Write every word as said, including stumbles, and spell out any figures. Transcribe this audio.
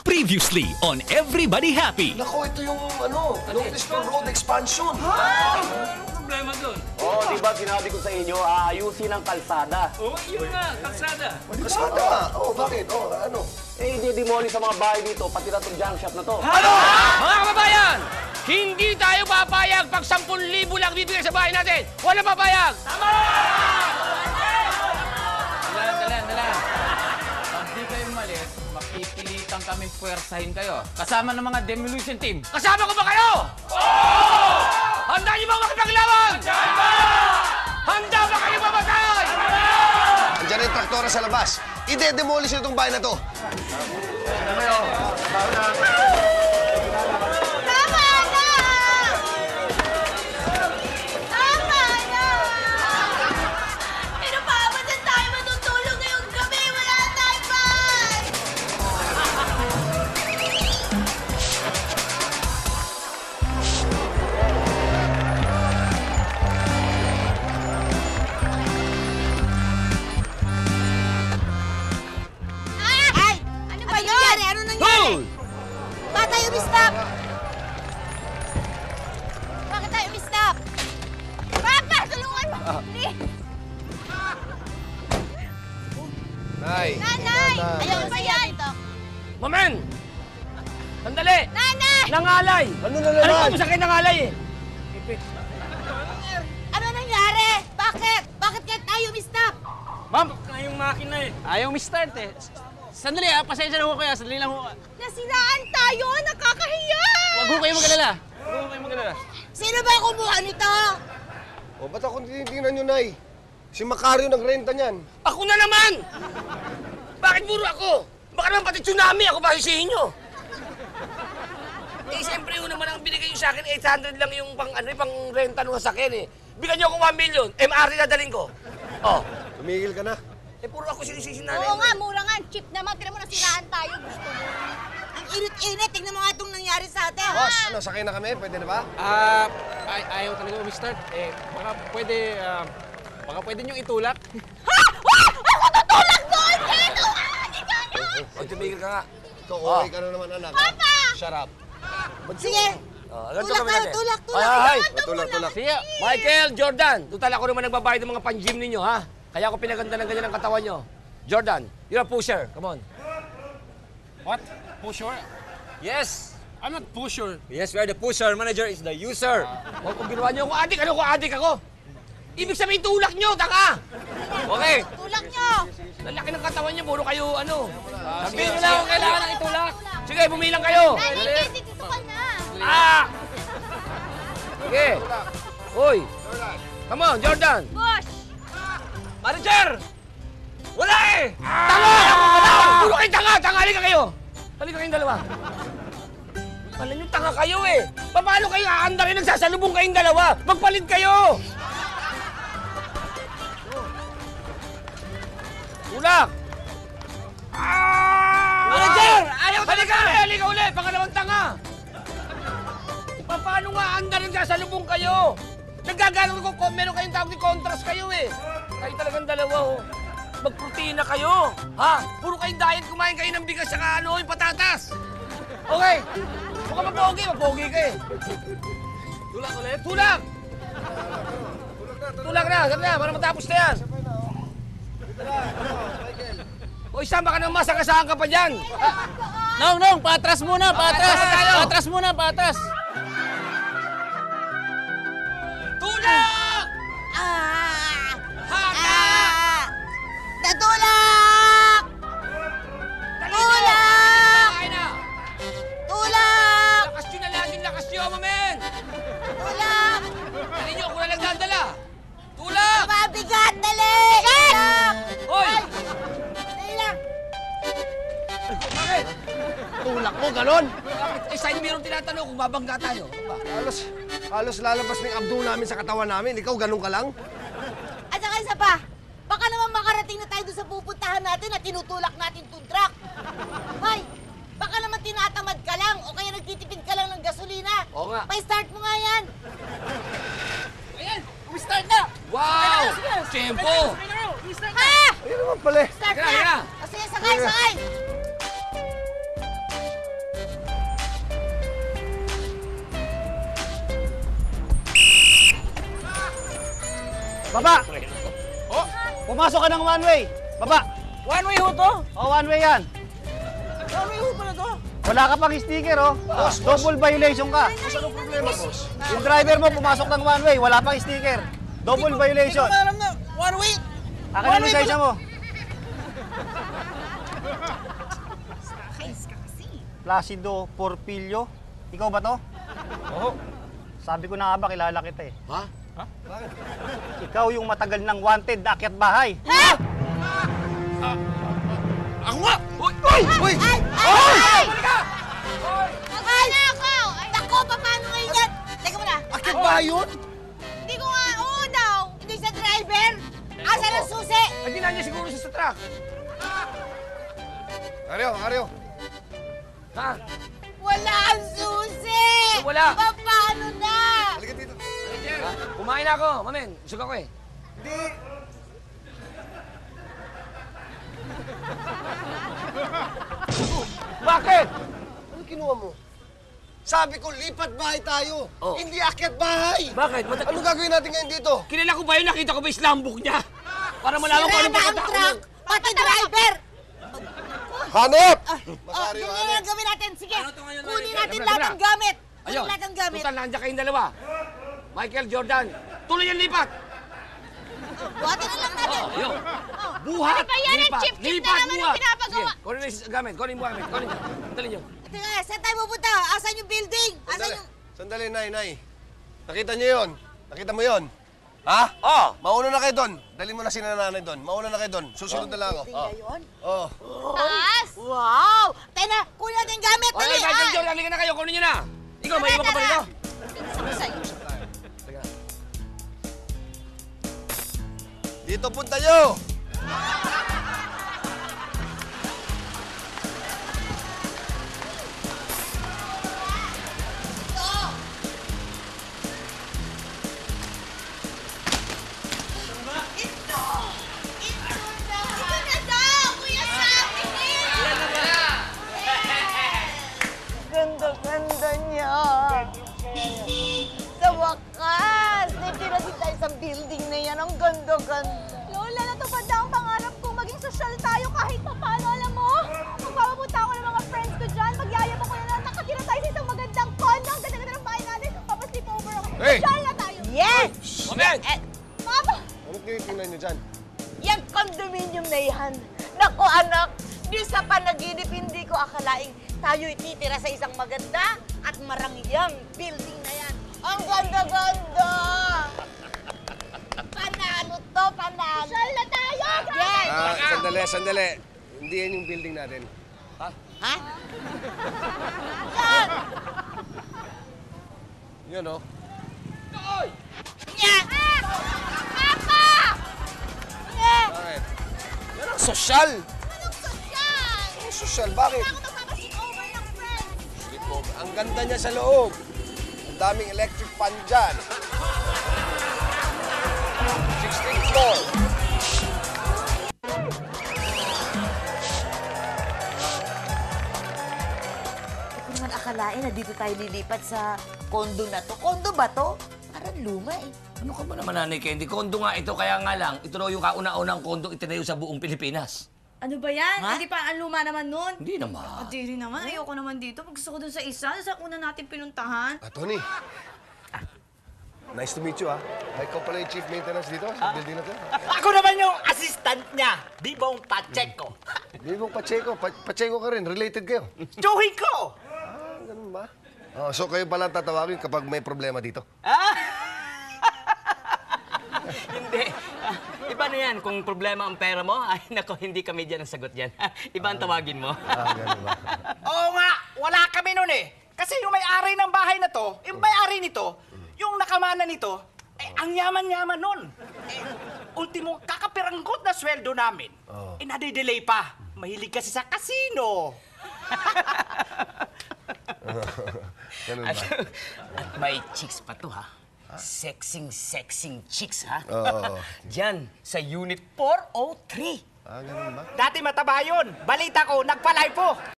Previously on Everybody Happy. Nako, ito yung ano, Northeast Road expansion. Ha? Problema doon. Oo, oh, di ba sinabi ko sa inyo, aayusin ang kalsada. Oo, oh, yun nga, kalsada. Kalsada nga. Oo, bakit? Oo, ano? Eh, i-demolish sa mga bahay dito, pati na itong junk shop na to. Ano? Mga kababayan, hindi tayo papayag pag sampung libo lang bibigay sa bahay natin. Wala papayag! Tama! Dalan, dalan, dalan. Pag di kayo umalis, makipilitan kaming puwersahin kayo. Kasama ng mga demolition team. Kasama ko ba kayo? Oo! Handa niyo ba makipaglaban? Handa! Handa ba kayo mamatay? Andiyan yung traktora sa labas. Ide-demolish na itong bahay na to. Tama na! Tama na! Pero paano saan tayo matutulog ngayong gabi? Wala tayong bahay! Ay! Ano ba yun? Ano nangyari? Bakit tayo umistop? Bakit tayo umistop? Papa, tulungan mo! Please! Nay! Nanay! Ayaw ba yan? Mamen! Sandali! Nanay! Nangalay! Ano na Ano naman? ba masakit nangalay eh? Ano nangyari? Bakit? Bakit kaya tayo umistop? Ma'am! Yung makina eh. Ayaw mi-start eh. Sandali ah, pasensya na ho kaya. Sandali lang ho. Nasiraan tayo! Nakakahiya! Huwag ho kayo mag-alala. Huwag ho kayo mag-alala. Sino ba kumuha nito? O, ba't ako tinitingnan nyo, Nay? Si Macario nagrenta niyan. Ako na naman! Bakit puro ako? Baka naman pati tsunami ako ba sisihin nyo? Eh, siyempre yun naman ang binigay nyo sa akin, eight hundred lang yung pang, ano, pang renta ng sasakyan eh. Bigyan nyo ako one million, M R na daling ko. Oh. Tumigil ka na. Eh, puro ako sinisisi nanay. Oo nga, mura nga. Cheap naman. Tira mo nasiraan tayo. Gusto mo. Ang init-init. Tingnan mo nga itong nangyari sa atin. Boss, ano, sakay na kami? Pwede na ba? Ah, ay ayaw talaga mi-start. Eh, baka pwede, ah, baka pwede nyo itulak. Ha? Wah! Ako tutulak doon! Kaya ah! Hindi ka na! O, tumigil ka nga. Ikaw, okay ka na naman, anak. Papa! Shut up. Sige. Oh, ganito Tulak kami tayo. natin. Tulak, tulak. Ay, ay, ay. Tulak, tulak. Sige. Michael, Jordan, tutal ako naman nagbabayad ng mga pan-gym ninyo, ha? Kaya ako pinaganda ng ganyan ang katawan nyo. Jordan, you're a pusher. Come on. What? Pusher? Yes. I'm not pusher. Yes, we are the pusher. Manager is the user. Huwag kung ginawa nyo ako adik, ano ko adik ako? Ibig sabihin, tulak nyo, taka! Okay. Tulak nyo. Lalaki ng katawan nyo, puro kayo, ano? Sabihin nyo lang kung kailangan ng itulak. Sige, bumilang kayo. Ay, hindi. Dito ka na. Ah! Sige. Uy. Come on, Jordan. Boss. Manager! Wala eh! Tanga! Ako wala! Puro kayo tanga! Tanga, halika kayo! Halika kayong dalawa. Alam nyo, tanga kayo eh! Paano kayo aandarin nagsasalubong kayong dalawa? Magpalit kayo! Tulak! Ah! Manager! Ayaw Halika! Halika ulit! Pangalawang tanga! Paano nga aandarin nagsasalubong kayo? Nagkagano'n ko, meron kayong tawag ni contrast kayo eh. Kayo talagang dalawa oh. Magprotina kayo. Ha? Puro kayong diet, kumain kayo ng bigas saka ano, yung patatas. Okay. Mukhang mapogi, mapogi ka eh. Tulak ulit. Tulak! Tulak na, sabi na, para matapos na yan. O isama ka ng masakasahan ka pa dyan. Nong, nong, patras muna, patras. Patras tayo. Patras muna, patras. Tulak! Ah! Haka! Ah! Natulak! Tulak! Kain na! Tulak! Lakas nyo na lang yung lakas nyo, mamen! Tulak! Dali nyo, ako na lang dadala. Tulak! Mabigat! Dali! Tulak! Hoy! Dali lang! Bakit? Tulak mo, ganon? Bakit? Eh, sa'yo mayroong tinatanong kung babangga tayo. Ano ba? Halos, halos lalabas ng abdo namin sa katawan namin. Ikaw, ganun ka lang? At saka isa pa, baka naman makarating na tayo doon sa pupuntahan natin at tinutulak natin itong truck. Hoy, baka naman tinatamad ka lang o kaya nagtitipid ka lang ng gasolina. Oo nga. Pa-start mo nga yan. Ayan, umistart na. Wow! Tempo! Ha! Ayun naman pala eh. Start Kaya, na! kaya. O sige, sakay, sakay! Baba! Oh, pumasok ka ng one way. Baba! One way ho to? Oh, one way yan. One way ho pala to? Wala ka pang sticker, oh. Boss, boss. Double violation ka. Boss, anong problema, boss? Yung driver mo pumasok ng one way, wala pang sticker. Double violation. Hindi ko alam na. One way. Akin ang lisensya mo. Placido Porpilio. Ikaw ba to? Oo. Sabi ko na nga ba, kilala kita eh. Ha? Ha? Bakit? Ikaw yung matagal ng wanted na akyat bahay. Ako nga! Uy! Uy! Uy! Ay! Ay! Ay! Ay! Ako! Nako, paano ngayon yan? Teka muna. Akit ba yun? Hindi ko nga, oo daw. Hindi sa driver. Asa ng susi? Hindi na niya siguro siya sa truck. Aryo, Aryo. Ha? Wala ang susi! Wala. Pa, paano na? Halika dito. Ha? Kumain na ako, mamen. Busog ako eh. Hindi. Bakit? Ano kinuha mo? Sabi ko, lipat bahay tayo. Oh. Hindi akyat bahay. Bakit? Mata- Ano gagawin natin ngayon dito? Kilala ko ba yun? Nakita ko ba yung slam book niya? Para malaman ko Sira anong na ang pagkatao truck, pati driver! Hanap! Oh, Masario, ganyan hanap. ang gawin natin. Sige, Ano to ngayon, kunin Mary? natin Sabra, lahat sabra. ng gamit. Kunin Ayun. lahat ng gamit. Total, nandiyan kayong dalawa. Michael Jordan, tuloy yung lipat. Buhatin na lang natin. Oh, yun. Buhat, Ano ba yan? lipat, Chip-chip na lipat, naman ang buhat. pinapagawa. Sige, kunin yung gamit, kunin yung gamit, kunin nyo. Dali nyo. Teka, saan tayo pupunta? Asan yung building? Asan Sandali, yung... sandali, Nay, Nay. Nakita niyo yun? Nakita mo yun? Ha? Oh. Mauna na kayo doon. Dali mo na si nanay doon. Mauna na kayo doon. Susunod na lang ako. Building na yun? Oh. Taas! Wow! Tayo na, kunin natin yung gamit. Okay, Dali, Michael ah! Jordan, halika na kayo, kunin nyo na. Ikaw, may iwan ka pa rito. Bilisan ko sa'yo. Dito punta nyo! Ito! Ito na! Ito na daw! Kuya Sammy! Ganda-ganda niya! Sa wakas! Natira din tayo sa building na yan. Ang ganda-ganda. Lola, natupad na ang pangarap kong maging sosyal tayo kahit pa paano, alam mo? Magpapapunta ako ng mga friends ko dyan, magyayabang ko na lang, nakatira tayo sa isang magandang condo, ang ganda-ganda ng bahay natin, papasleep over ako. Hey! Sosyal na tayo! Yes! Moment! Eh, Mama! Ano tinitingnan nyo dyan? yung condominium na yan. Naku, anak, di sa panaginip, hindi ko akalaing tayo'y titira sa isang maganda at marangyang building na yan. Ang ganda-ganda! Panalo to, panalo! Sosyal na tayo! Yes! Ah, sandali, sandali. Hindi yan yung building natin. Ha? Yan! Yun, oh. Yan! Papa! Yan! Bakit? Yan ang sosyal. Anong sosyal? Ang sosyal, bakit? Ako magpapasleep over ng friends. Sleepover. Ang ganda niya sa loob. Ang daming electric fan dyan. sixteenth floor. Hindi ko naman akalain na dito tayo lilipat sa kondo na to. Kondo ba to? Parang luma eh. Ano ka ba naman, Nanay Candy? Kondo nga ito, kaya nga lang, ito raw yung kauna-unang kondo itinayo sa buong Pilipinas. Ano ba yan? Ha? Hindi pa ang luma naman nun. Hindi naman. Kadiri naman, ayoko naman dito. Gusto ko dun sa isa, sa una natin pinuntahan. Ah, Tony. Nice to meet you, ah. Ikaw pala yung chief maintenance dito sa building na to. Ako naman yung assistant niya, Bibong Pacheco. Bibong Pacheco. Pa Pacheco ka rin. Related kayo. Tsuhin ko! Ah, ganun ba? Oh, so kayo pala tatawagin kapag may problema dito. Ah? Hindi. Ah, iba na yan. Kung problema ang pera mo, ay nako, hindi kami dyan ang sagot dyan. Iba ang tawagin mo. Ah, ganun ba? Oo nga, wala kami nun eh. Kasi yung may-ari ng bahay na to, yung may-ari nito, yung nakamana nito, eh, ang yaman-yaman nun. Eh, ultimo, kakapiranggot na sweldo namin. Oh. Eh, nade-delay pa. Mahilig kasi sa kasino. Ganun ba? At may chicks pa to, ha? Sexing, sexing chicks, ha? Oo. Diyan, sa Unit four oh three. Ah, ganun ba? Dati mataba yun. Balita ko, nagpalay po.